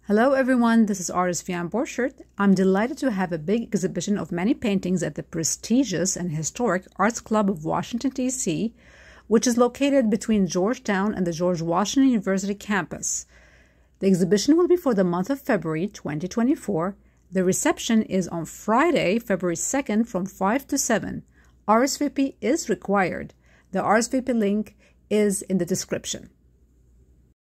Hello everyone, this is artist Vian Borchert. I'm delighted to have a big exhibition of many paintings at the prestigious and historic Arts Club of Washington, D.C., which is located between Georgetown and the George Washington University campus. The exhibition will be for the month of February 2024. The reception is on Friday, February 2nd from 5 to 7. RSVP is required. The RSVP link is in the description.